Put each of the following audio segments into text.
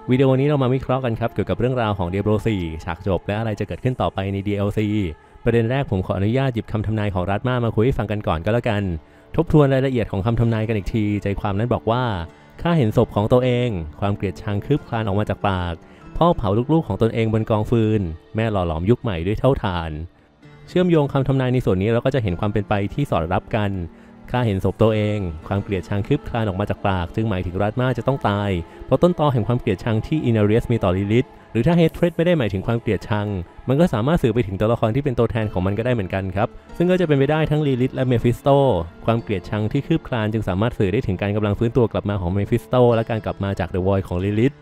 วิดีโอนี้เรามาวิเคราะห์กันครับเกี่ยวกับเรื่องราวของ Diablo 4 ฉากจบและอะไรจะเกิดขึ้นต่อไปใน DLC ประเด็นแรกผมขออนุญาตหยิบคำทำนายของรัฐมาคุยให้ฟังกันก่อนก็แล้วกันทบทวนรายละเอียดของคำทำนายกันอีกทีใจความนั้นบอกว่าข้าเห็นศพของตัวเองความเกลียดชังคืบคลานออกมาจากปากพ่อเผาลูกๆของตนเองบนกองฟืนแม่หล่อหลอมยุคใหม่ด้วยเท่าฐานเชื่อมโยงคำทำนายในส่วนนี้เราก็จะเห็นความเป็นไปที่สอดรับกันข้าเห็นศพตัวเองความเกลียดชังคืบคลานออกมาจากปากจึงหมายถึงรัฐมาจะต้องตายเพราะต้นตอแห่งความเกลียดชังที่อินาเรียสมีต่อลิลิธหรือถ้า hatred ไม่ได้หมายถึงความเกลียดชังมันก็สามารถสื่อไปถึงตัวละครที่เป็นตัวแทนของมันก็ได้เหมือนกันครับซึ่งก็จะเป็นไปได้ทั้งลิลิธและเมฟิสโตความเกลียดชังที่คืบคลานจึงสามารถสื่อได้ถึงการกำลังฟื้นตัวกลับมาของเมฟิสโตและการกลับมาจากเดอะวอยด์ของลิลิธ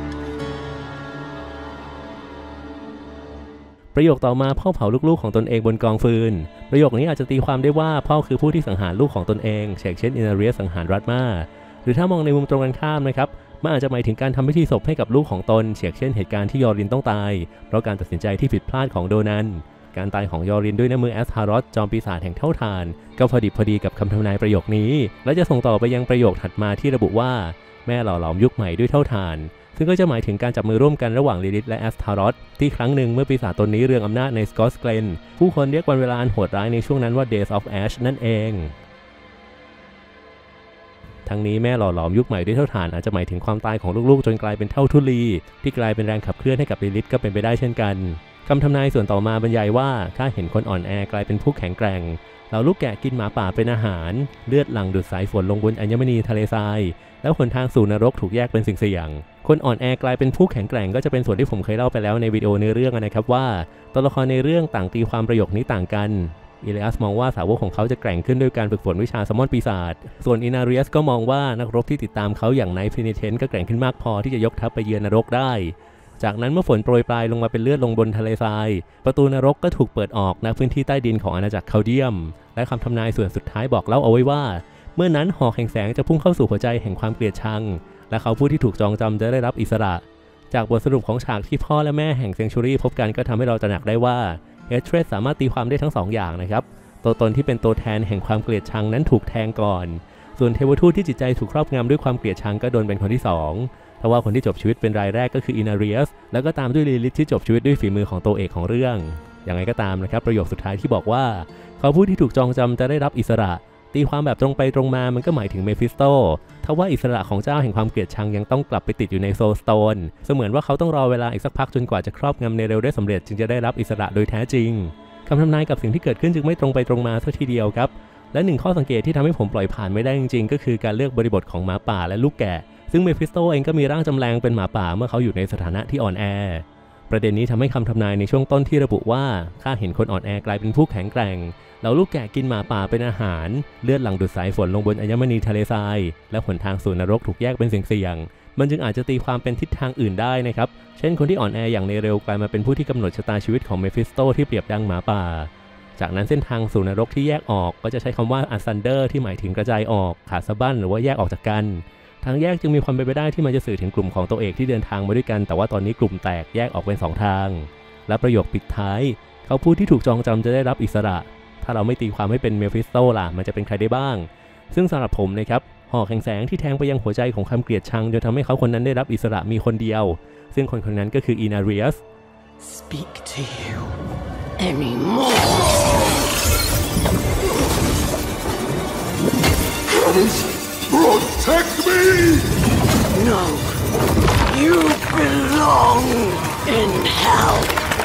ประโยคต่อมาพ่อเผาลูกๆของตนเองบนกองฟืนประโยคนี้อาจจะตีความได้ว่าพ่อคือผู้ที่สังหารลูกของตนเองเช่นอินาเรียสสังหารรัฐมาหรือถ้ามองในมุมตรงกันข้ามนะครับมันอาจจะหมายถึงการทำพิธีศพให้กับลูกของตนเช่นเหตุการณ์ที่ยอรินต้องตายเพราะการตัดสินใจที่ผิดพลาดของโดนันการตายของยอรินด้วยน้ำมือแอสทารอสจอมปีศาจแห่งเท่าทานก็พอดีกับคำทำนายประโยคนี้และจะส่งต่อไปยังประโยคถัดมาที่ระบุว่าแม่หล่อหลอมยุคใหม่ด้วยเท่าทานซึ่งก็จะหมายถึงการจับมือร่วมกันระหว่างลิลิธและแอสทารอสที่ครั้งหนึ่งเมื่อปีศาจตนนี้เรืองอำนาจในสกอตส์เกลนผู้คนเรียกวันเวลาอันโหดร้ายในช่วงนั้นว่า Days of Ash นั่นเองทั้งนี้แม่หล่อหลอมยุคใหม่ด้วยเท่าฐานอาจจะหมายถึงความตายของลูกๆจนกลายเป็นเท่าทุลีที่กลายเป็นแรงขับเคลื่อนให้กับลิลิธก็เป็นไปได้เช่นกันคำทำนายส่วนต่อมาบรรยายว่าข้าเห็นคนอ่อนแอกลายเป็นผู้แข็งแกร่งเหล่าลูกแกะกินหมาป่าเป็นอาหารเลือดหลั่งดูดสายฝนลงบนอัญมณีทะเลทรายแล้วหนทางสู่นรกถูกแยกเป็นสิ่งเสี่ยงคนอ่อนแอกลายเป็นผู้แข็งแกร่งก็จะเป็นส่วนที่ผมเคยเล่าไปแล้วในวิดีโอในเรื่องนะครับว่าตัวละครในเรื่องต่างตีความประโยคนี้ต่างกันอิเลอัสมองว่าสาวกของเขาจะแกร่งขึ้นด้วยการฝึกฝนวิชาซัมมอนปีศาจส่วนอินาเรียสก็มองว่านักรบที่ติดตามเขาอย่างไนท์ฟินิเทนก็แกร่งขึ้นมากพอที่จะยกทัพไปเยือนนรกได้จากนั้นเมื่อฝนโปรยปลายลงมาเป็นเลือดลงบนทะเลทรายประตูนรกก็ถูกเปิดออกณพื้นที่ใต้ดินของอาณาจักรคาลเดียมและคำทำนายส่วนสุดท้ายบอกเล่าเอาไว้ว่าเมื่อนั้นหอกแห่งแสงจะพุ่งเข้าสู่หัวใจแห่งความเกลียดชังและเขาผู้ที่ถูกจองจำจะได้รับอิสระจากบทสรุปของฉากที่พ่อและแม่แห่งเซงชูรี่พบกันก็ทำให้เราตระหนักได้ว่าเฮเทรดสามารถตีความได้ทั้ง2 อย่างนะครับตัวตนที่เป็นตัวแทนแห่งความเกลียดชังนั้นถูกแทงก่อนส่วนเทวทูตที่จิตใจถูกครอบงำด้วยความเกลียดชังก็โดนเป็นคนที่2แต่ว่าคนที่จบชีวิตเป็นรายแรกก็คืออินาเรียสแล้วก็ตามด้วยลิลิธที่จบชีวิตด้วยฝีมือของตัวเอกของเรื่องอย่างไรก็ตามนะครับประโยคสุดท้ายที่บอกว่าเขาผู้ที่ถูกจองจำจะได้รับอิสระตีความแบบตรงไปตรงมามันก็หมายถึงเมฟิสโตถ้าว่าอิสระของเจ้าแห่งความเกลียดชังยังต้องกลับไปติดอยู่ในโซลสโตนเสมือนว่าเขาต้องรอเวลาอีกสักพักจนกว่าจะครอบงำในเร็วได้สำเร็จจึงจะได้รับอิสระโดยแท้จริงคำทำนายกับสิ่งที่เกิดขึ้นจึงไม่ตรงไปตรงมาสักทีเดียวครับและ1ข้อสังเกตที่ทำให้ผมปล่อยผ่านไม่ได้จริงๆก็คือการเลือกบริบทของหมาป่าและลูกแกะซึ่งเมฟิสโตเองก็มีร่างจำแรงเป็นหมาป่าเมื่อเขาอยู่ในสถานะที่อ่อนแอประเด็นนี้ทำให้คำทำนายในช่วงต้นที่ระบุว่าข้าเห็นคนอ่อนแอกลายเป็นผู้แข็งแกร่งแล้วลูกแกะกินหมาป่าเป็นอาหารเลือดหลั่งดูดสายฝนลงบนอัญมณีทะเลทรายและหนทางสู่นรกถูกแยกเป็นสิ่งเสี่ยงมันจึงอาจจะตีความเป็นทิศทางอื่นได้นะครับเช่นคนที่อ่อนแออย่างในเร็วกลายมาเป็นผู้ที่กำหนดชะตาชีวิตของเมฟิสโตที่เปรียบดังหมาป่าจากนั้นเส้นทางสู่นรกที่แยกออกก็จะใช้คำว่าอัสซันเดอร์ที่หมายถึงกระจายออกขาดสะบั้นหรือว่าแยกออกจากกันทางแยกจึงมีความเป็นไปได้ที่มันจะสื่อถึงกลุ่มของตัวเอกที่เดินทางมาด้วยกันแต่ว่าตอนนี้กลุ่มแตกแยกออกเป็น2 ทางและประโยคปิดท้ายเขาผู้ที่ถูกจองจำจะได้รับอิสระถ้าเราไม่ตีความให้เป็นเมฟิสโตล่ะมันจะเป็นใครได้บ้างซึ่งสำหรับผมนะครับหอกแห่งแสงที่แทงไปยังหัวใจของความเกลียดชังจนทำให้เขาคนนั้นได้รับอิสระมีคนเดียวซึ่งคนนั้นก็คืออินาเรียส Speak to you anymore Protect me! No You belong in hell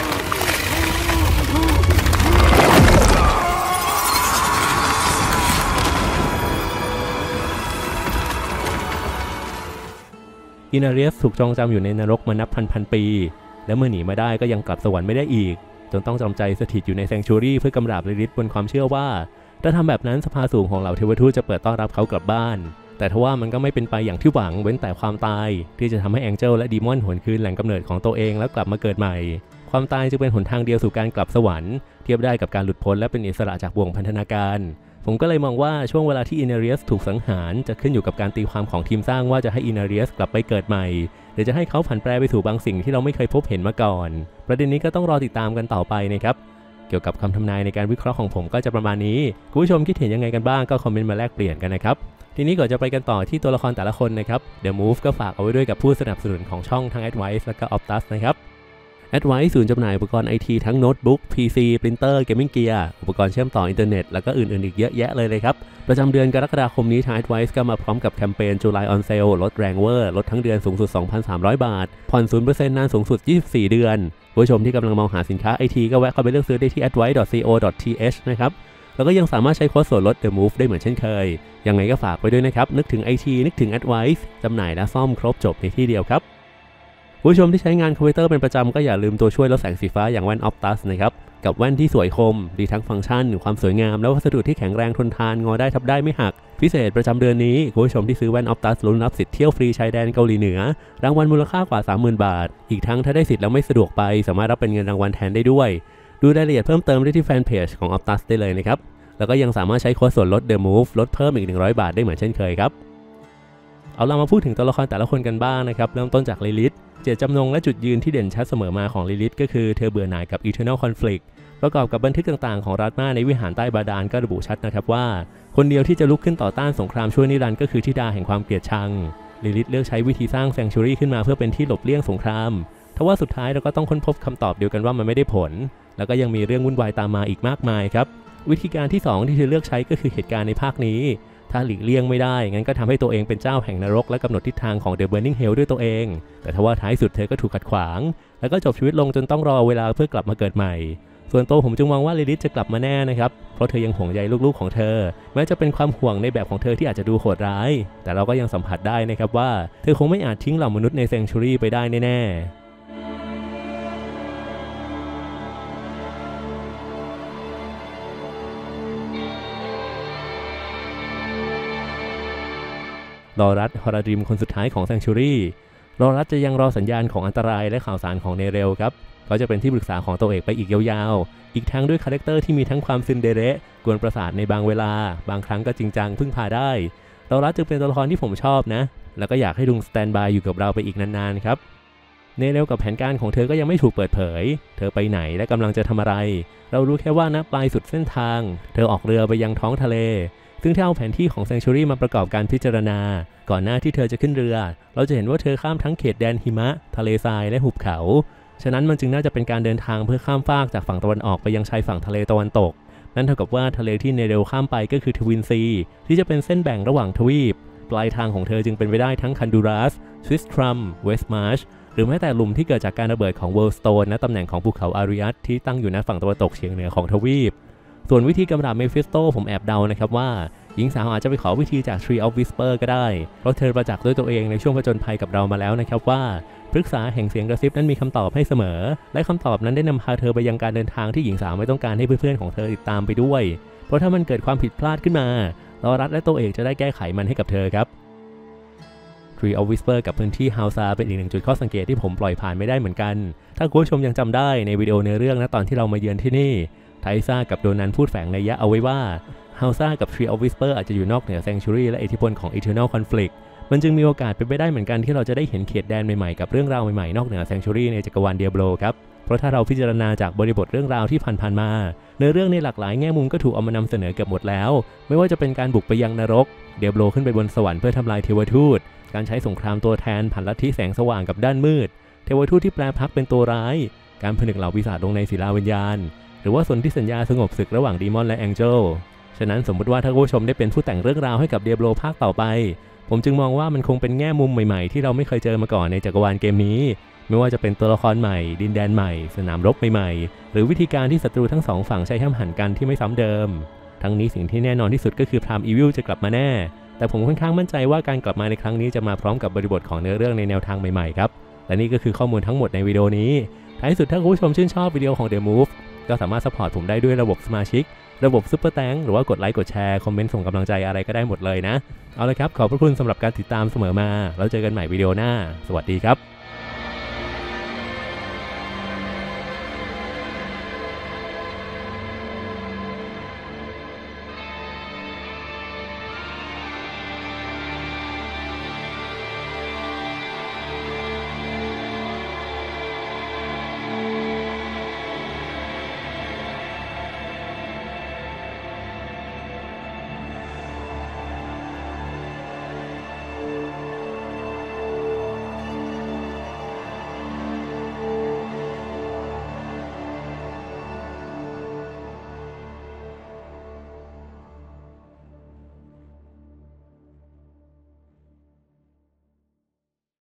อินาเรียสถูกจองจำอยู่ในนรกมานับพันปีและเมื่อหนีมาได้ก็ยังกลับสวรรค์ไม่ได้อีกจนต้องจำใจสถิตอยู่ในแซงชูรี่เพื่อกำราบลิลิธบนความเชื่อว่าถ้าทำแบบนั้นสภาสูงของเหล่าเทวทูตจะเปิดต้อนรับเขากลับบ้านแต่ทว่ามันก็ไม่เป็นไปอย่างที่หวังเว้นแต่ความตายที่จะทำให้แองเจิลและดีมอนหวนคืนแหล่งกำเนิดของตัวเองแล้วกลับมาเกิดใหม่ความตายจึงเป็นหนทางเดียวสู่การกลับสวรรค์เทียบได้กับการหลุดพ้นและเป็นอิสระจากบ่วงพันธนาการผมก็เลยมองว่าช่วงเวลาที่อินาเรียสถูกสังหารจะขึ้นอยู่กับการตีความของทีมสร้างว่าจะให้อินาเรียสกลับไปเกิดใหม่หรือจะให้เขาผันแปรไปสู่บางสิ่งที่เราไม่เคยพบเห็นมาก่อนประเด็นนี้ก็ต้องรอติดตามกันต่อไปนะครับเกี่ยวกับคำทำนายในการวิเคราะห์ของผมก็จะประมาณนี้คุณผู้ชมคิดเห็นยังไงกันบ้างก็คอมเมนต์มาแลกเปลี่ยนกันนะครับทีนี้ก่อนจะไปกันต่อที่ตัวละครแต่ละคนนะครับ The Move ก็ฝากเอาไว้ด้วยกับผู้สนับสนุนของช่องทั้ง Advice และก็ Optus นะครับ Advice ศูนย์จำหน่ายอุปกรณ์ IT ทั้งโน้ตบุ๊ก PC ปรินเตอร์ เกมมิ่งเกียร์อุปกรณ์เชื่อมต่ออินเทอร์เน็ตแล้วก็อื่นๆอีกเยอะแยะเลยครับประจำเดือนกรกฎาคมนี้ทาง Advice ก็มาพร้อมกับแคมเปญ July on Sale ลดแรงเวอร์ลดทั้งเดือนสูงสุด 2,300 บาทผ่อน 0% นานสูงสุด 24 เดือนผู้ชมที่กำลังมองหาสินค้า IT ก็แวะเข้าไปเลือกซื้อได้ที่ advice.co.th นะครับแล้วก็ยังสามารถใช้โค้ดส่วนลด The Move ได้เหมือนเช่นเคยยังไงก็ฝากไว้ด้วยนะครับนึกถึง IT นึกถึง Advice จำหน่ายและซ่อมครบจบในที่เดียวครับผู้ชมที่ใช้งานคอมพิวเตอร์เป็นประจำก็อย่าลืมตัวช่วยลดแสงสีฟ้าอย่างแว่น Optus นะครับกับแว่นที่สวยคมดีทั้งฟังก์ชันความสวยงามและวัสดุที่แข็งแรงทนทานงอได้ทับได้ไม่หักพิเศษประจำเดือนนี้คุณผู้ชมที่ซื้อแว่น Optus ลุ้นรับสิทธิ์เที่ยวฟรีชายแดนเกาหลีเหนือรางวัลมูลค่ากว่า 30,000 บาทอีกทั้งถ้าได้สิทธิ์แล้วไม่สะดวกไปสามารถรับเป็นเงินรางวัลแทนได้ด้วยดูรายละเอียดเพิ่มเติมได้ที่แฟนเพจของ Optus ได้เลยนะครับแล้วก็ยังสามารถใช้โค้ดส่วนลด The Move ลดเพิ่มอีก100 บาทได้เหมือนเช่นเคยครับเอาเรามาพูดถึงตัวละครแต่ละคนกันบ้างนะครับเริ่มต้นจากลิลิธเจตจำนงและจุดยืนที่เด่นชัดเสมอมาของลิลิธก็คือเธอเบื่อหน่ายกับ Eternal Conflict ประกอบกับบันทึกต่างๆของรัตมาในวิหารใต้บาดาลก็ระบุชัดนะครับว่าคนเดียวที่จะลุกขึ้นต่อต้านสงครามชั่วนิรันดร์ก็คือธิดาแห่งความเกลียดชังลิลิธเลือกใช้วิธีสร้างแซงชูรี่ขึ้นมาเพื่อเป็นที่หลบเลี่ยงสงครามทว่าสุดท้ายเราก็ต้องค้นพบคำตอบเดียวกันว่ามันไม่ได้ผลแล้วก็ยังมีเรื่องวุ่นวายตามมาอีกมากมายครับวิธีการที่2ที่เธอเลือกใช้ก็คือเหตุการณ์ในภาคนี้ถ้าหลีกเลี่ยงไม่ได้งั้นก็ทำให้ตัวเองเป็นเจ้าแห่งนรกและกำหนดทิศทางของ The Burning Hell ด้วยตัวเองแต่ทว่าท้ายสุดเธอก็ถูกขัดขวางแล้วก็จบชีวิตลงจนต้องรอเวลาเพื่อกลับมาเกิดใหม่ส่วนตัวผมจึงมองว่าลิลิธจะกลับมาแน่นะครับเพราะเธอยังห่วงใยลูกๆของเธอแม้จะเป็นความห่วงในแบบของเธอที่อาจจะดูโหดร้ายแต่เราก็ยังสัมผัสได้นะครับว่าเธอคงไม่อาจทิ้งเหล่ามนุษย์ใน Sanctuary ไปได้แน่ลอรัสฮอราดิมคนสุดท้ายของ Sanctuary ลอรัสจะยังรอสัญญาณของอันตรายและข่าวสารของเนเรลครับเขาจะเป็นที่ปรึกษาของตัวเอกไปอีกยาวๆอีกทั้งด้วยคาแรคเตอร์ที่มีทั้งความซินเดเรลกวนประสาทในบางเวลาบางครั้งก็จริงจังพึ่งพาได้ลอรัสจึงเป็นตัวละครที่ผมชอบนะแล้วก็อยากให้ลุงสแตนบายอยู่กับเราไปอีกนานๆครับเนเรลกับแผนการของเธอก็ยังไม่ถูกเปิดเผยเธอไปไหนและกำลังจะทำอะไรเรารู้แค่ว่าณปลายสุดเส้นทางเธอออกเรือไปยังท้องทะเลซึ่งถ้าเอาแผนที่ของ Sanctuary มาประกอบการพิจารณาก่อนหน้าที่เธอจะขึ้นเรือเราจะเห็นว่าเธอข้ามทั้งเขตแดนหิมะทะเลทรายและหุบเขาฉะนั้นมันจึงน่าจะเป็นการเดินทางเพื่อข้ามฟากจากฝั่งตะวันออกไปยังชายฝั่งทะเลตะวันตกนั่นเท่ากับว่าทะเลที่เนเรลข้ามไปก็คือทวินซีที่จะเป็นเส้นแบ่งระหว่างทวีปปลายทางของเธอจึงเป็นไปได้ทั้งคันดูรัสสวิสทรัมเวสต์มาร์ชหรือแม้แต่หลุมที่เกิดจากการระเบิดของเวิลด์สโตนณตำแหน่งของภูเขาอาริอัสที่ตั้งอยู่ณฝั่งตะวันตกเฉียงเหนือของทวีปส่วนวิธีกำราบเมฟิสโตผมแอบเดานะครับว่าหญิงสาวอาจจะไปขอวิธีจาก Tree of Whisper ก็ได้เพราะเธอประจักษ์ด้วยตัวเองในช่วงผจญภัยกับเรามาแล้วนะครับว่าพฤกษาแห่งเสียงกระซิบนั้นมีคำตอบให้เสมอและคำตอบนั้นได้นำพาเธอไปยังการเดินทางที่หญิงสาวไม่ต้องการให้เพื่อนๆของเธอติดตามไปด้วยเพราะถ้ามันเกิดความผิดพลาดขึ้นมาลอรัสและตัวเอกจะได้แก้ไขมันให้กับเธอครับ Tree of Whisper กับพื้นที่ฮาวซาเป็นอีกหนึ่งจุดข้อสังเกตที่ผมปล่อยผ่านไม่ได้เหมือนกันถ้าคุณผู้ชมยังจำได้ในวิดีโอเนื้อเรื่องนะตอนที่เรามาเยือนที่นี่ไทซ่ากับโดนันพูดแฝงนัยยะเอาไว้ว่าฮาวซากับ Tree of Whisper อาจจะอยู่นอกเหนือ Sanctuary และอิทธิพลของ Eternal Conflict มันจึงมีโอกาสเป็นไปได้เหมือนกันที่เราจะได้เห็นเขตแดนใหม่ๆกับเรื่องราวใหม่ๆนอกเหนือ Sanctuary ในจักรวาล Diablo ครับเพราะถ้าเราพิจารณาจากบริบทเรื่องราวที่ผ่านๆมาเนื้อเรื่องในหลากหลายแง่มุมก็ถูกเอามานำเสนอเกือบหมดแล้วไม่ว่าจะเป็นการบุกไปยังนรก Diablo ขึ้นไปบนสวรรค์เพื่อทำลายเทวทูตการใช้สงครามตัวแทนผ่านลัทธิแสงสว่างกับด้านมืดเทวทูตที่แปลพักเป็นตัวร้ายการผนึกเหล่าปีศาจลงในศิลาวิญญาณหรือว่าสนธิสัญญาสงบศึกระหว่างดีมอนและแองเจิลฉะนั้นสมมติว่าถ้าผู้ชมได้เป็นผู้แต่งเรื่องราวให้กับ Diablo ภาคต่อไปผมจึงมองว่ามันคงเป็นแง่มุมใหม่ๆที่เราไม่เคยเจอมาก่อนในจักรวาลเกมนี้ไม่ว่าจะเป็นตัวละครใหม่ดินแดนใหม่สนามรบใหม่ๆหรือวิธีการที่ศัตรูทั้งสองฝั่งใช้ห้ามหันกันที่ไม่ซ้ำเดิมทั้งนี้สิ่งที่แน่นอนที่สุดก็คือพรามอีวิลจะกลับมาแน่แต่ผมค่อนข้างมั่นใจว่าการกลับมาในครั้งนี้จะมาพร้อมกับบริบทของเนื้อเรื่องในแนวทางใหม่ๆครับและนี่ก็คือข้อมูลทั้งหมดในวิดีโอนี้ท้ายสุดถ้าคุณผู้ชมชื่นชอบวิดีโอของ The Move ก็สามารถซัพพอร์ตผมได้ด้วยระบบสมาชิกระบบซุปเปอร์แตงหรือว่ากดไลค์กดแชร์คอมเมนต์ส่งกำลังใจอะไรก็ได้หมดเลยนะเอาละครับขอบพระคุณสำหรับการติดตามเสมอมาแล้วเจอกันใหม่วิดีโอหน้าสวัสดีครับ